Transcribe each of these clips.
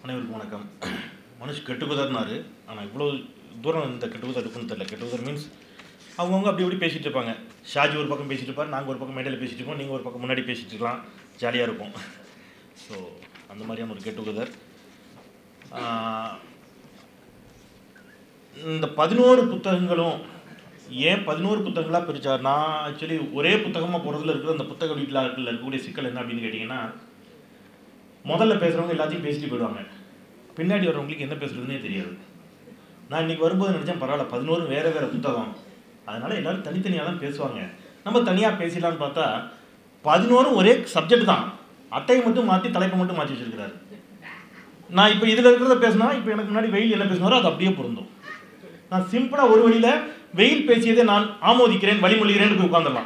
அனைவருக்கும் வணக்கம். மனுஷ் கெட்டுக்குதர்னாரு. ஆனால் இவ்வளோ தூரம் இந்த கெட்டுக்குதர் இருக்குன்னு தெரியல. கெட்டுக்குதர் மீன்ஸ் அவங்கவுங்க அப்படி இப்படி பேசிகிட்டு இருப்பாங்க. ஷாஜி ஒரு பக்கம் பேசிகிட்டு இருப்பார், நாங்கள் ஒரு பக்கம் மேடையில் பேசிகிட்டு இருக்கோம், நீங்கள் ஒரு பக்கம் முன்னாடி பேசிகிட்டு இருக்கலாம், ஜாலியாக இருக்கும். ஸோ அந்த மாதிரியான ஒரு கெட்டுக்குதர். இந்த 11 புத்தகங்களும் ஏன் 11 புத்தகங்களாக பிரித்தார்? நான் ஆக்சுவலி ஒரே புத்தகமாக போகிறதுல இருக்கிற அந்த புத்தக வீட்டில் இருக்கக்கூடிய சிக்கல் என்ன அப்படின்னு கேட்டிங்கன்னா, முதல்ல பேசுகிறவங்க எல்லாத்தையும் பேசிட்டு போயிடுவாங்க, பின்னாடி வரவங்களுக்கு என்ன பேசுகிறதுனே தெரியாது. நான் இன்றைக்கி வரும்போது நினச்சேன், பரவாயில்ல 11 வேறு வேறு புத்தகம், அதனால் எல்லோரும் தனித்தனியாக தான் பேசுவாங்க, நம்ம தனியாக பேசலான்னு பார்த்தா 11 ஒரே சப்ஜெக்ட் தான், அட்டையை மட்டும் மாற்றி தலைப்பை மட்டும் மாற்றி வச்சுருக்கிறாரு. நான் இப்போ இதில் இருக்கிறத பேசினா, இப்போ எனக்கு முன்னாடி வெயில் என்ன பேசினாரோ அது அப்படியே பொருந்தும். நான் சிம்பிளாக ஒரு வழியில் வெயில் பேசியதை நான் ஆமோதிக்கிறேன், வழிமொழிகிறேன்னு போய் உட்காந்துடலாம்.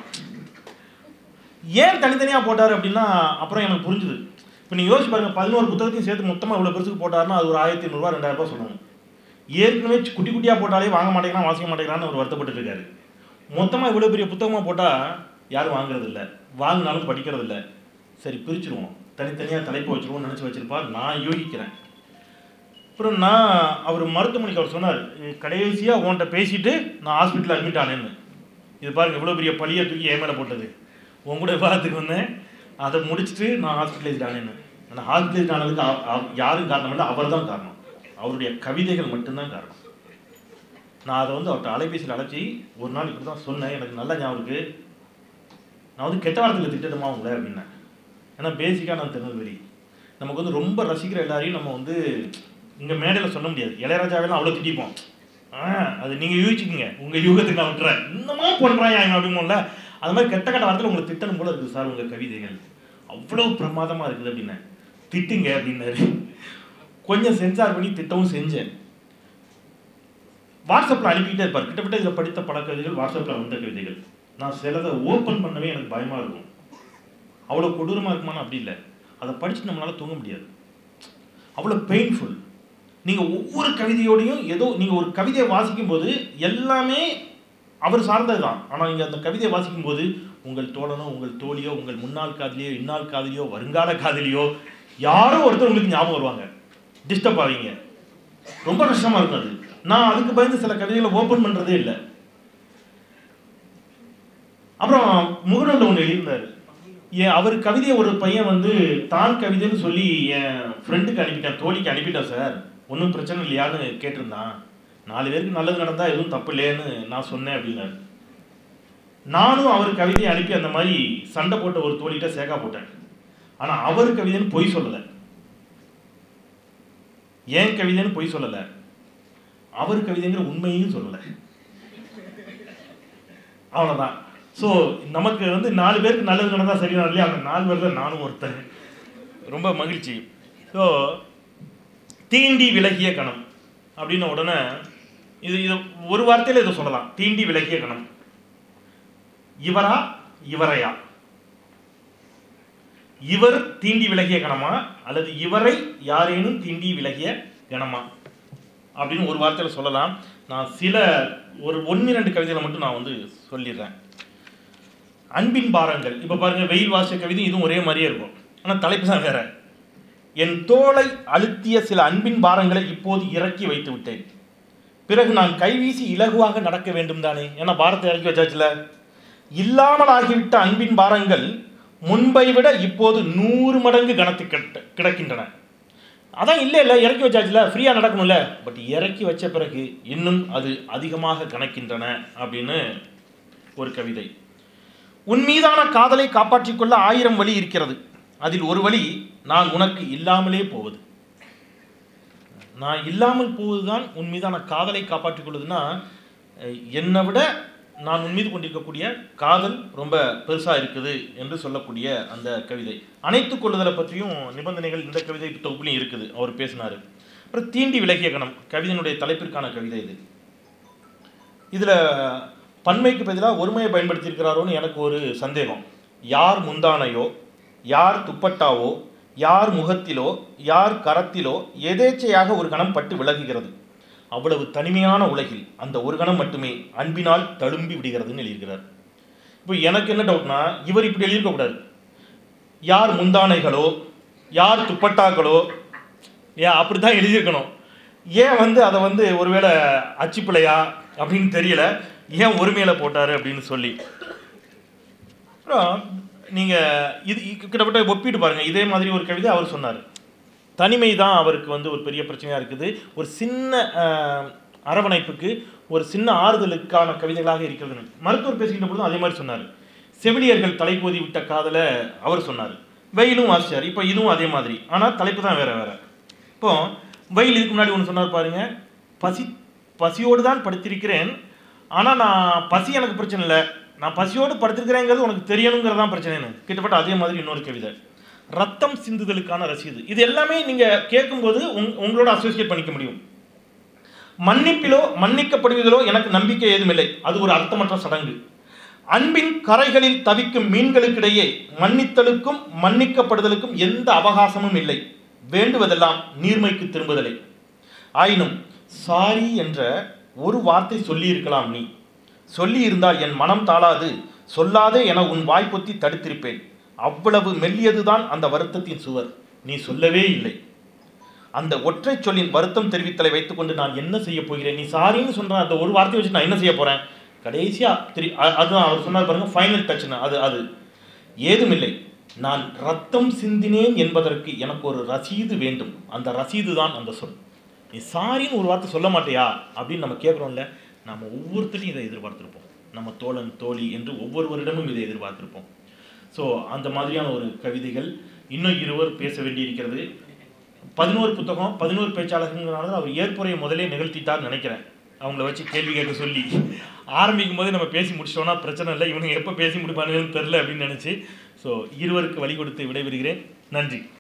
ஏன் தனித்தனியாக போட்டார் அப்படின்னா அப்புறம் எனக்கு புரிஞ்சுது. இப்போ நீங்கள் யோசிச்சு பாருங்கள், 11 புத்தகத்தையும் சேர்த்து மொத்தமாக இவ்வளோ பெருசுக்கு போட்டாருன்னா அது ஒரு 1500 ரூபா 2000 ரூபா சொல்லணும். ஏற்கனவே குட்டி குட்டியாக போட்டாலே வாங்க மாட்டேங்கிறான், வாசிக்க மாட்டேங்கிறான்னு அவர் வருத்தப்பட்டு இருக்காரு. மொத்தமாக இவ்வளோ பெரிய புத்தகமாக போட்டால் யாரும் வாங்குறது இல்லை, வாங்கினாலும் படிக்கிறது இல்லை. சரி பிரிச்சுருவோம், தனித்தனியாக தலைப்பு வச்சுருவோம் நினச்சி வச்சுருப்பார். நான் யோகிக்கிறேன். அப்புறம் நான் அவர் மருத்துவமனைக்கு அவர் சொன்னார், கடைசியாக உன்கிட்ட பேசிட்டு நான் ஹாஸ்பிட்டலில் அட்மிட் ஆனேன்னு. இது பாருங்கள் இவ்வளோ பெரிய பழியை தூக்கி என் மேலே போட்டது. உன் கூட பார்த்துக்கு வந்தேன், அதை முடிச்சுட்டு நான் ஹாஸ்பிட்டலைஸ்ட் ஆனேன்னு. ஆனால் ஹாஸ்பிட்டலைஸ்ட் ஆனதுக்கு யாரும் காரணம் இல்லை, அவர் தான் காரணம். அவருடைய கவிதைகள் மட்டும்தான் காரணம். நான் அதை அவர்கிட்ட அலைபேசியில் அழைச்சி ஒரு நாள் இப்படி தான் சொன்னேன், எனக்கு நல்ல ஞாபகம் இருக்குது. நான் கெட்ட வார்த்தையில் திட்டமா உங்களை அப்படின்னேன். ஏன்னா பேசிக்காக நான் திருநெல்வேலி, நமக்கு ரொம்ப ரசிக்கிற எல்லாரையும் நம்ம இங்கே மேடையில் சொல்ல முடியாது. இளையராஜாவெல்லாம் அவ்வளோ திட்டிப்போம். அது நீங்கள் யூகிச்சுக்குங்க, உங்கள் யூகத்துக்கு நான் விட்டுறேன், இன்னமா பண்ணுறாங்க அப்படின்னுல. அது மாதிரி கெட்ட கட்ட வார்த்தையில் உங்களை திட்டணும் போல இருக்குது சார், உங்கள் கவிதைகள் அவ்வளோ பிரமாதமாக இருக்குது அப்படின்னு. திட்டுங்க அப்படின்னாரு. கொஞ்சம் சென்சார் பண்ணி திட்டவும் செஞ்சேன். வாட்ஸ்அப்பில் அனுப்பிக்கிட்டே இருப்பார். கிட்டத்தட்ட இதில் படித்த பல கவிதைகள் வாட்ஸ்அப்பில் வந்த கவிதைகள். நான் சிலதை ஓப்பன் பண்ணவே எனக்கு பயமாக இருக்கும். அவ்வளோ கொடூரமாக இருக்குமான்னு அப்படி இல்லை, அதை படிச்சுட்டு நம்மளால் தூங்க முடியாது, அவ்வளோ பெயின்ஃபுல். நீங்கள் ஒவ்வொரு கவிதையோடையும் ஏதோ நீங்கள் ஒரு கவிதையை வாசிக்கும் போது எல்லாமே அவர் சார்ந்தது தான். ஆனால் நீங்கள் அந்த கவிதையை வாசிக்கும் போது உங்கள் தோழனோ உங்கள் தோழியோ உங்கள் முன்னாள் காதலியோ இந்நாள் காதலியோ வருங்கால காதலியோ யாரோ ஒருத்தர் உங்களுக்கு ஞாபகம் வருவாங்க, டிஸ்டர்ப் ஆவீங்க, ரொம்ப கஷ்டமாக இருக்கும் அது. நான் அதுக்கு பயந்து சில கவிதைகளை ஓப்பன் பண்ணுறதே இல்லை. அப்புறம் முகநூலில் ஒன்று எழுதியிருந்தார். அவர் கவிதையை ஒரு பையன் தான் கவிதைன்னு சொல்லி என் ஃப்ரெண்டுக்கு அனுப்பிட்டேன், தோழிக்கு அனுப்பிட்டேன் சார், ஒன்றும் பிரச்சனை இல்லையான்னு கேட்டிருந்தான். 4 பேருக்கு நல்லது நடந்தால் எதுவும் தப்பு இல்லைன்னு நான் சொன்னேன் அப்படின்னாரு. நானும் அவர் கவிதையை அனுப்பி அந்த மாதிரி சண்டை போட்ட ஒரு தோழிகிட்ட சேகா போட்டேன். ஆனால் அவர் கவிதைன்னு பொய் சொல்லலை, ஏன் கவிதைன்னு பொய் சொல்லலை, அவர் கவிதைங்கிற உண்மையும் சொல்லலை, அவ்வளோதான். ஸோ நமக்கு 4 பேருக்கு நல்லது நடந்தால் சரியான இல்லையா, அந்த 4 பேரில் நானும் ஒருத்தன். ரொம்ப மகிழ்ச்சி. ஸோ தீண்டி விலகிய கணம் அப்படின்ன உடனே இது ஒரு வார்த்தையில் இதை சொல்லலாம். தீண்டி விலகிய கணம், இவரா இவரையா? இவர் தீண்டி விலகிய கணமா அல்லது இவரை யாரேனும் தீண்டி விலகிய கணமா அப்படின்னு ஒரு வார்த்தையில் சொல்லலாம். நான் ஒரு 1-2 கவிதைகளை மட்டும் நான் சொல்லிடுறேன். அன்பின் பாரங்கள். இப்போ பாருங்கள், வெயில் வாசிய கவிதை இதுவும் ஒரே மாதிரியே இருக்கும், ஆனால் தலைப்பு தான் வேற. என் தோளை அழுத்திய சில அன்பின் பாரங்களை இப்போது இறக்கி வைத்து விட்டேன், பிறகு நான் கைவீசி இலகுவாக நடக்க வேண்டும் தானே. ஏன்னா பாரத்தை இறக்கி வச்சாச்சுல. இல்லாமல் ஆகிவிட்ட அன்பின் பாரங்கள் முன்பை விட இப்போது 100 மடங்கு கனத்து கிடக்கின்றன. அதான் இல்லை இறக்கி வச்சாச்சுல, ஃப்ரீயாக நடக்கணும்ல. பட் இறக்கி வச்ச பிறகு இன்னும் அது அதிகமாக கணக்கின்றன அப்படின்னு ஒரு கவிதை. உன் மீதான காதலை காப்பாற்றிக் கொள்ள 1000 வழி இருக்கிறது, அதில் ஒரு வழி நான் உனக்கு இல்லாமலே போவது. நான் இல்லாமல் போவதுதான் உன் மீதான காதலை காப்பாற்றிக் கொள்வதுன்னா, என்னை விட நான் உன் மீது கொண்டிருக்கக்கூடிய காதல் ரொம்ப பெருசாக இருக்குது என்று சொல்லக்கூடிய அந்த கவிதை. அனைத்து கொள்ளுதலை பற்றியும் நிபந்தனைகள் இந்த கவிதை தொகுப்புலையும் இருக்குது, அவர் பேசினார். அப்புறம் தீண்டி விலகிய கணம் கவிதையினுடைய தலைப்பிற்கான கவிதை இது. இதில் பன்மைக்கு பதிலாக ஒருமையை பயன்படுத்தியிருக்கிறாரோன்னு எனக்கு ஒரு சந்தேகம். யார் முந்தானையோ, யார் துப்பட்டாவோ, யார் முகத்திலோ, யார் கரத்திலோ எதேச்சையாக ஒரு கணம் பட்டு விலகுகிறது. அவ்வளவு தனிமையான உலகில் அந்த ஒரு கணம் மட்டுமே அன்பினால் தழும்பி விடுகிறதுன்னு எழுதியிருக்கிறார். இப்போ எனக்கு என்ன டவுட்னா, இவர் இப்படி எழுதியிருக்கக்கூடாது. யார் முந்தானைகளோ, யார் துப்பட்டாக்களோ, ஏன் அப்படி தான் எழுதியிருக்கணும். ஏன் வந்து அதை வந்து ஒருவேளை அச்சுப்பிள்ளையா அப்படின்னு தெரியல, ஏன் ஒருமையில் போட்டார் அப்படின்னு சொல்லி. அப்புறம் நீங்கள் இது கிட்டத்தட்ட ஒப்பிட்டு பாருங்கள். இதே மாதிரி ஒரு கவிதை அவர் சொன்னார். தனிமை தான் அவருக்கு வந்து ஒரு பெரிய பிரச்சனையாக இருக்குது. ஒரு சின்ன அரவணைப்புக்கு, ஒரு சின்ன ஆறுதலுக்கான கவிதைகளாக இருக்கிறது. மருத்துவர் பேசுகின்ற பொழுதும் அதே மாதிரி சொன்னார். செவிலியர்கள் தலைப்போதி விட்ட காதலை அவர் சொன்னார். வெயிலும் வாசிச்சார். இப்போ இதுவும் அதே மாதிரி, ஆனால் தலைப்பு தான் வேறு வேறு. இப்போ வெயில் இதுக்கு முன்னாடி ஒன்று சொன்னார் பாருங்க, பசியோடு தான் படுத்திருக்கிறேன், ஆனால் நான் பசி எனக்கு பிரச்சனை இல்லை, நான் பசியோடு படுத்திருக்கிறேங்கிறது உனக்கு தெரியணுங்கிறது தான் பிரச்சனைன்னு. கிட்டத்தட்ட அதே மாதிரி இன்னொரு கவிதை, ரத்தம் சிந்துதலுக்கான ரசீது. இது எல்லாமே நீங்கள் கேட்கும்போது உங்களோட அசோசியேட் பண்ணிக்க முடியும். மன்னிப்பிலோ மன்னிக்கப்படுவதிலோ எனக்கு நம்பிக்கை ஏதுமில்லை, அது ஒரு அர்த்தமற்ற சடங்கு. அன்பின் கரைகளில் தவிக்கும் மீன்களுக்கிடையே மன்னித்தலுக்கும் மன்னிக்கப்படுதலுக்கும் எந்த அவகாசமும் இல்லை, வேண்டுவதெல்லாம் நீர்மைக்கு திரும்புதலே. ஆயினும் சாரி என்ற ஒரு வார்த்தை சொல்லியிருக்கலாம், நீ சொல்லி இருந்தால் என் மனம் தாளாது, சொல்லாதே என உன் வாய்ப்பொத்தி தடுத்திருப்பேன். அவ்வளவு மெல்லியதுதான் அந்த வருத்தத்தின் சுவர், நீ சொல்லவே இல்லை. அந்த ஒற்றை சொல்லின் வருத்தம் தெரிவித்தலை வைத்துக்கொண்டு நான் என்ன செய்ய போகிறேன்? நீ சாரின்னு சொல்ற அந்த ஒரு வார்த்தையை வச்சு நான் என்ன செய்ய போறேன்? கடைசியா அதுதான் அவர் சொன்னார் பாருங்க, ஃபைனல் டச்னு. அது ஏதுமில்லை, நான் ரத்தம் சிந்தினேன் என்பதற்கு எனக்கு ஒரு ரசீது வேண்டும், அந்த ரசீது தான் அந்த சொல். நீ சாரின்னு ஒரு வார்த்தை சொல்ல மாட்டியா அப்படின்னு நம்ம கேட்குறோம்ல. நம்ம ஒவ்வொருத்தரையும் இதை எதிர்பார்த்துருப்போம். நம்ம தோழன் தோழி என்று ஒவ்வொருவரிடமும் இதை எதிர்பார்த்துருப்போம். ஸோ அந்த மாதிரியான ஒரு கவிதைகள் இன்னும் இருவர் பேச வேண்டியிருக்கிறது. 11 புத்தகம், 11 பேச்சாளர்கள்னால அவர் ஏற்புரையை முதலே நிகழ்த்திட்டார்னு நினைக்கிறேன். அவங்கள வச்சு கேள்வி கேட்க சொல்லி ஆரம்பிக்கும் போதே நம்ம பேசி முடிச்சிட்டோம்னா பிரச்சனை இல்லை, இவனுங்க எப்போ பேசி முடிப்பானுங்கன்னு தெரில அப்படின்னு நினச்சி. ஸோ இருவருக்கு வழி கொடுத்து விடைபெறுகிறேன். நன்றி.